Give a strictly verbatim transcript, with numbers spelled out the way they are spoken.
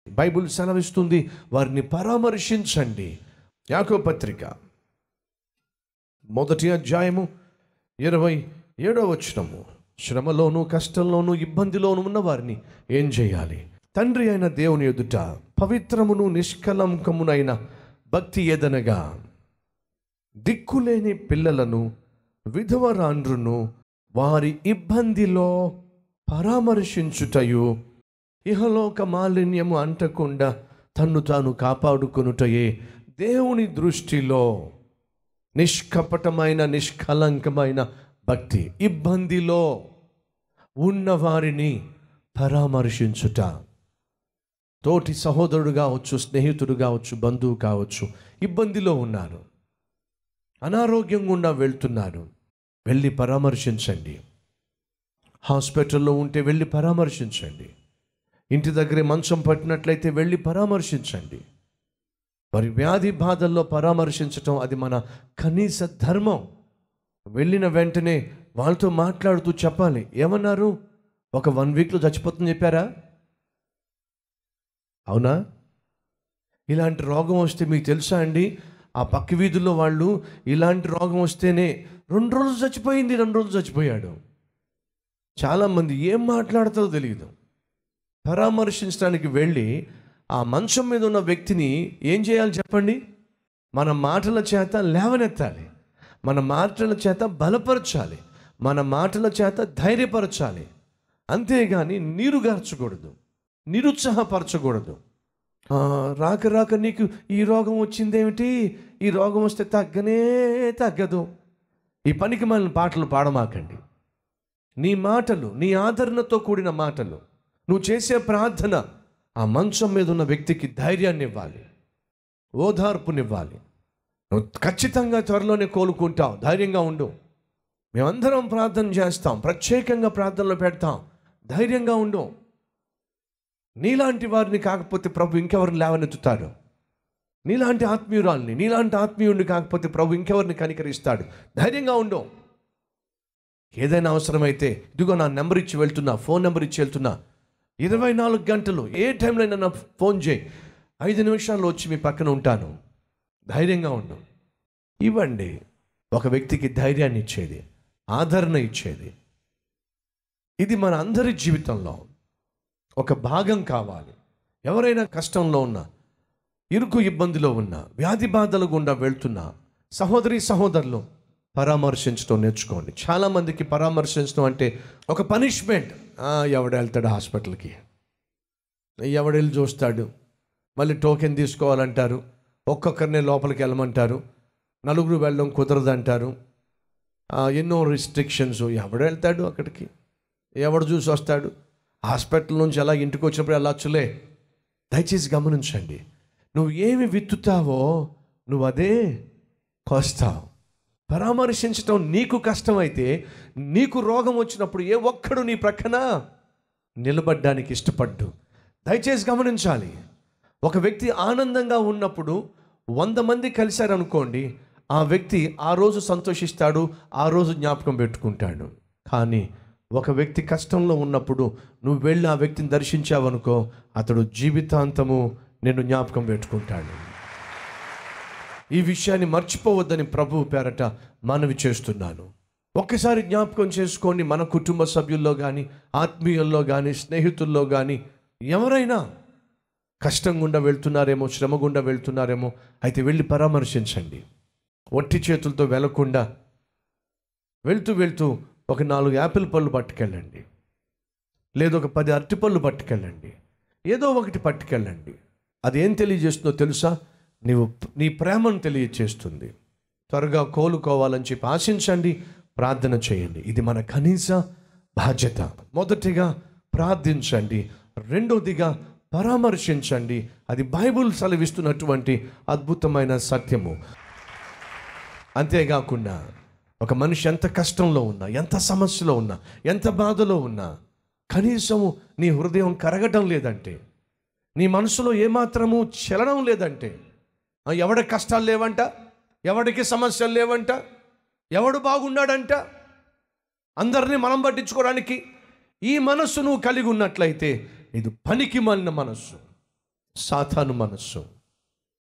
Bible సెలవిస్తుంది, వారిని పరామర్శించండి. యాకోబు పత్రిక మొదటి అధ్యాయము ఇరవై ఏడవ వచనము, శ్రమలోను కష్టంలోను ఇబ్బందిలోను ఉన్న వారిని ఏం చేయాలి? తండ్రి అయిన దేవుని ఎదుట పవిత్రమును నిష్కలంకమునైన భక్తి ఏదనగా దిక్కులేని పిల్లలను విధవరాండ్రును వారి ఇబ్బందిలో పరామర్శించుటయు, ఇహలోక మాలిన్యము అంటకుండా తన్ను తాను కాపాడుకొనుటయే దేవుని దృష్టిలో నిష్కపటమైన నిష్కలంకమైన భక్తి. ఇబ్బందిలో ఉన్న వారిని పరామర్శించుట. తోటి సహోదరుడు కావచ్చు, స్నేహితుడు కావచ్చు, బంధువు కావచ్చు, ఇబ్బందిలో ఉన్నారు, అనారోగ్యం గుండా వెళ్తున్నారు, వెళ్ళి పరామర్శించండి. హాస్పిటల్లో ఉంటే వెళ్ళి పరామర్శించండి. ఇంటి దగ్గరే మంచం పట్టినట్లయితే వెళ్ళి పరామర్శించండి. మరి వ్యాధి బాధల్లో పరామర్శించటం అది మన కనీస ధర్మం. వెళ్ళిన వెంటనే వాళ్ళతో మాట్లాడుతూ చెప్పాలి, ఏమన్నారు? ఒక వన్ వీక్లో చచ్చిపోతుందని చెప్పారా? అవునా? ఇలాంటి రోగం వస్తే మీకు తెలుసా అండి, ఆ పక్క వీధుల్లో వాళ్ళు ఇలాంటి రోగం వస్తేనే రెండు రోజులు చచ్చిపోయింది, రెండు రోజులు చచ్చిపోయాడు. చాలామంది ఏం మాట్లాడతారో తెలియదు. పరామర్శించడానికి వెళ్ళి ఆ మంచం మీద ఉన్న వ్యక్తిని ఏం చేయాలి చెప్పండి? మన మాటల చేత లేవనెత్తాలి, మన మాటల చేత బలపరచాలి, మన మాటల చేత ధైర్యపరచాలి. అంతేగాని నీరుగార్చకూడదు, నిరుత్సాహపరచకూడదు. రాక రాక నీకు ఈ రోగం వచ్చిందేమిటి, ఈ రోగం వస్తే తగ్గనే తగ్గదు. ఈ పనికి మన పాటలు పాడమాకండి. నీ మాటలు, నీ ఆదరణతో కూడిన మాటలు, నువ్వు చేసే ప్రార్థన ఆ మంచం మీద ఉన్న వ్యక్తికి ధైర్యాన్ని ఇవ్వాలి, ఓదార్పునివ్వాలి. నువ్వు ఖచ్చితంగా త్వరలోనే కోలుకుంటావు, ధైర్యంగా ఉండు. మేమందరం ప్రార్థన చేస్తాం, ప్రత్యేకంగా ప్రార్థనలో పెడతాం, ధైర్యంగా ఉండు. నీలాంటి వారిని కాకపోతే ప్రభు ఇంకెవరిని లేవనెత్తుతాడు? నీలాంటి ఆత్మీయురాల్ని, నీలాంటి ఆత్మీయుడిని కాకపోతే ప్రభు ఇంకెవరిని కనికరిస్తాడు? ధైర్యంగా ఉండు. ఏదైనా అవసరమైతే ఇదిగో నా నెంబర్ ఇచ్చి వెళ్తున్నా, ఫోన్ నెంబర్ ఇచ్చి వెళ్తున్నా, ఇరవై నాలుగు గంటలు ఏ టైంలో అయినా నా ఫోన్ చేయి, ఐదు నిమిషాల్లో వచ్చి మీ పక్కన ఉంటాను. ధైర్యంగా ఉండు. ఇవ్వండి. ఒక వ్యక్తికి ధైర్యాన్ని ఇచ్చేది, ఆదరణ ఇచ్చేది, ఇది మన అందరి జీవితంలో ఒక భాగం కావాలి. ఎవరైనా కష్టంలో ఉన్నా, ఇరుకు ఇబ్బందిలో ఉన్నా, వ్యాధి బాధలు గుండా వెళ్తున్నా సహోదరి సహోదరులు పరామర్శించడం నేర్చుకోండి. చాలామందికి పరామర్శించడం అంటే ఒక పనిష్మెంట్. ఎవడు వెళ్తాడు హాస్పిటల్కి, ఎవడెళ్ళి చూస్తాడు, మళ్ళీ టోకెన్ తీసుకోవాలంటారు, ఒక్కొక్కరినే లోపలికి వెళ్ళమంటారు, నలుగురు వెళ్ళడం కుదరదంటారు, ఎన్నో రిస్ట్రిక్షన్స్. ఎవడు వెళ్తాడు అక్కడికి, ఎవడు చూసి వస్తాడు? హాస్పిటల్ నుంచి అలా ఇంటికి వచ్చినప్పుడు వెళ్ళొచ్చులే. దయచేసి గమనించండి, నువ్వు ఏమి విత్తుతావో నువ్వు అదే కోస్తావు. పరామర్శించటం నీకు కష్టమైతే, నీకు రోగం వచ్చినప్పుడు ఏ ఒక్కడు నీ ప్రక్కన నిలబడ్డానికి ఇష్టపడ్డు. దయచేసి గమనించాలి, ఒక వ్యక్తి ఆనందంగా ఉన్నప్పుడు వంద మంది కలిశారనుకోండి, ఆ వ్యక్తి ఆ రోజు సంతోషిస్తాడు, ఆ రోజు జ్ఞాపకం పెట్టుకుంటాడు. కానీ ఒక వ్యక్తి కష్టంలో ఉన్నప్పుడు నువ్వు వెళ్ళి ఆ వ్యక్తిని దర్శించావనుకో, అతడు జీవితాంతము నిన్ను జ్ఞాపకం పెట్టుకుంటాడు. ఈ విషయాన్ని మర్చిపోవద్దని ప్రభువు పేరట మనవి చేస్తున్నాను. ఒక్కసారి జ్ఞాపకం చేసుకోండి, మన కుటుంబ సభ్యుల్లో కానీ, ఆత్మీయుల్లో కానీ, స్నేహితుల్లో కానీ ఎవరైనా కష్టం గుండా వెళ్తున్నారేమో, శ్రమ గుండా వెళ్తున్నారేమో, అయితే వెళ్ళి పరామర్శించండి. ఒట్టి చేతులతో వెళ్లకుండా వెళ్తూ వెళ్తూ ఒక నాలుగు యాపిల్ పళ్ళు పట్టుకెళ్ళండి, లేదా ఒక పది అరటిపళ్ళు పట్టుకెళ్ళండి, ఏదో ఒకటి పట్టుకెళ్ళండి. అది ఏం తెలియజేస్తుందో తెలుసా? నీవు నీ ప్రేమను తెలియజేస్తుంది. త్వరగా కోలుకోవాలని చెప్పి ఆశించండి, ప్రార్థన చేయండి. ఇది మన కనీస బాధ్యత. మొదటిగా ప్రార్థించండి, రెండోదిగా పరామర్శించండి. అది బైబిల్ సెలవిస్తున్నటువంటి అద్భుతమైన సత్యము. అంతేకాకుండా ఒక మనిషి ఎంత కష్టంలో ఉన్నా, ఎంత సమస్యలో ఉన్నా, ఎంత బాధలో ఉన్నా, కనీసం నీ హృదయం కరగటం లేదంటే, నీ మనసులో ఏమాత్రము చలనం లేదంటే, ఎవడి కష్టాలు లేవంట, ఎవడికి సమస్యలు లేవంట, ఎవడు బాగున్నాడంట, అందరినీ మనం పట్టించుకోవడానికి ఈ మనస్సు నువ్వు కలిగి ఉన్నట్లయితే ఇది పనికి మాలిన మనస్సు. సాతాను మనస్సు.